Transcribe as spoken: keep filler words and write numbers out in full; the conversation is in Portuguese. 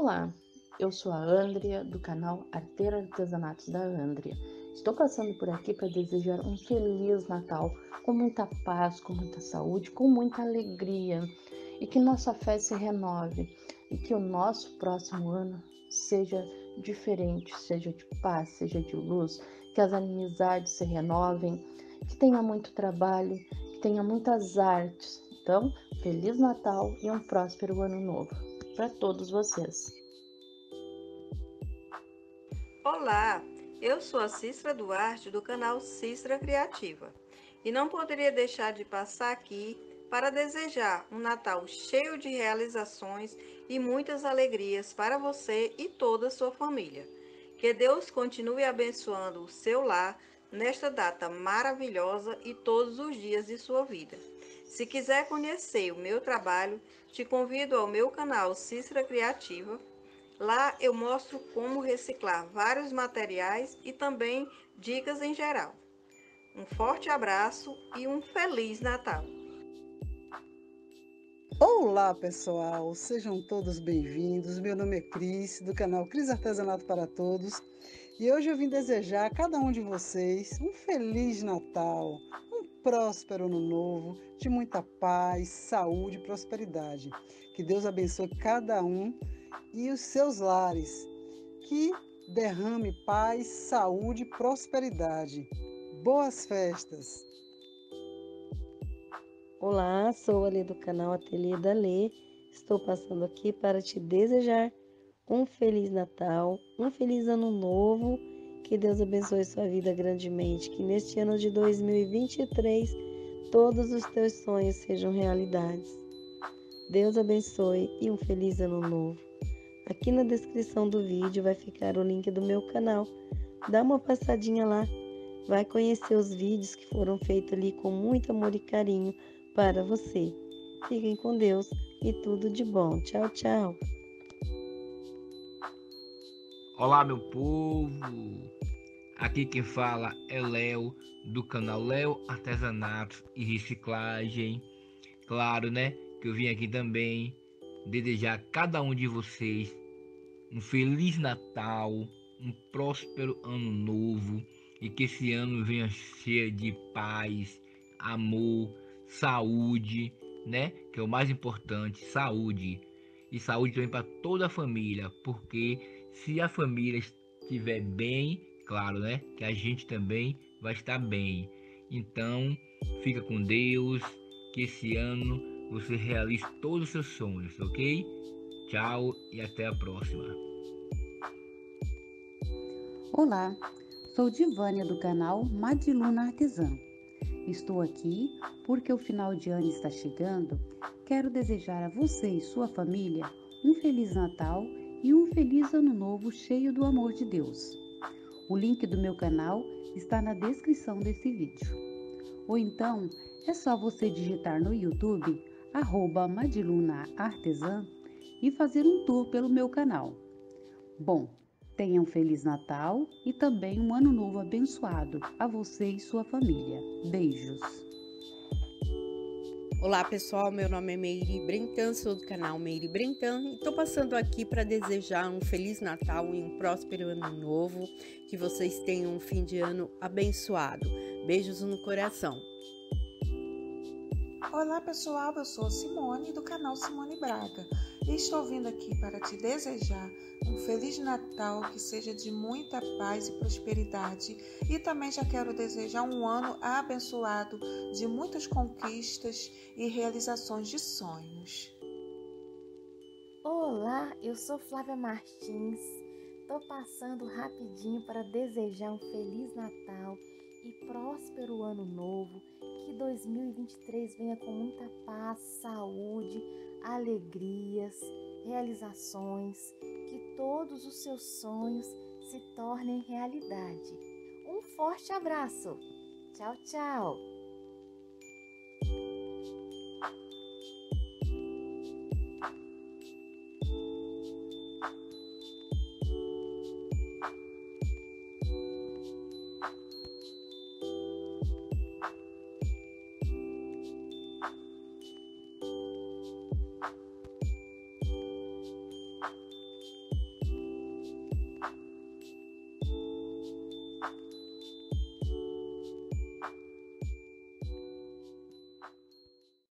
Olá, eu sou a Andrea, do canal Arteira Artesanatos da Andrea. Estou passando por aqui para desejar um Feliz Natal, com muita paz, com muita saúde, com muita alegria, e que nossa fé se renove, e que o nosso próximo ano seja diferente, seja de paz, seja de luz, que as amizades se renovem, que tenha muito trabalho, que tenha muitas artes. Então, Feliz Natal e um próspero ano novo para todos vocês. Olá, eu sou a Cícera Duarte do canal Cícera Criativa e não poderia deixar de passar aqui para desejar um Natal cheio de realizações e muitas alegrias para você e toda a sua família. Que Deus continue abençoando o seu lar nesta data maravilhosa e todos os dias de sua vida. Se quiser conhecer o meu trabalho, te convido ao meu canal Cícera Criativa. Lá eu mostro como reciclar vários materiais e também dicas em geral. Um forte abraço e um Feliz Natal! Olá pessoal, sejam todos bem-vindos. Meu nome é Cris, do canal Cris Artesanato para Todos, e hoje eu vim desejar a cada um de vocês um Feliz Natal, um próspero ano novo, de muita paz, saúde e prosperidade. Que Deus abençoe cada um e os seus lares, que derrame paz, saúde e prosperidade. Boas festas! Olá, sou a Lê do canal Ateliê da Lê. Estou passando aqui para te desejar um Feliz Natal, um Feliz Ano Novo. Que Deus abençoe sua vida grandemente. Que neste ano de dois mil e vinte e três todos os teus sonhos sejam realidades. Deus abençoe e um Feliz Ano Novo. Aqui na descrição do vídeo vai ficar o link do meu canal. Dá uma passadinha lá. Vai conhecer os vídeos que foram feitos ali com muito amor e carinho para você. Fiquem com Deus e tudo de bom. Tchau, tchau. Olá, meu povo. Aqui quem fala é Léo, do canal Léo Artesanatos e Reciclagem. Claro, né, que eu vim aqui também desejar a cada um de vocês um Feliz Natal, um próspero Ano Novo, e que esse ano venha cheio de paz, amor, saúde, né? Que é o mais importante, saúde. E saúde também para toda a família, porque se a família estiver bem, claro, né? Que a gente também vai estar bem. Então, fica com Deus, que esse ano você realize todos os seus sonhos, ok? Tchau e até a próxima. Olá, sou Divânia do canal Madiluna Artesã. Estou aqui porque o final de ano está chegando. Quero desejar a você e sua família um Feliz Natal e um Feliz Ano Novo cheio do amor de Deus. O link do meu canal está na descrição desse vídeo. Ou então, é só você digitar no YouTube arroba Madiluna Artesã e fazer um tour pelo meu canal. Bom, tenha um Feliz Natal e também um Ano Novo abençoado a você e sua família. Beijos! Olá pessoal, meu nome é Meire Brentan, sou do canal Meire Brentan e estou passando aqui para desejar um Feliz Natal e um próspero Ano Novo, que vocês tenham um fim de ano abençoado. Beijos no coração! Olá pessoal, eu sou Simone do canal Simone Braga e estou vindo aqui para te desejar um Feliz Natal que seja de muita paz e prosperidade, e também já quero desejar um ano abençoado de muitas conquistas e realizações de sonhos. Olá, eu sou Flávia Martins, estou passando rapidinho para desejar um Feliz Natal e próspero Ano Novo. Que dois mil e vinte e três venha com muita paz, saúde, alegrias, realizações, que todos os seus sonhos se tornem realidade. Um forte abraço! Tchau, tchau!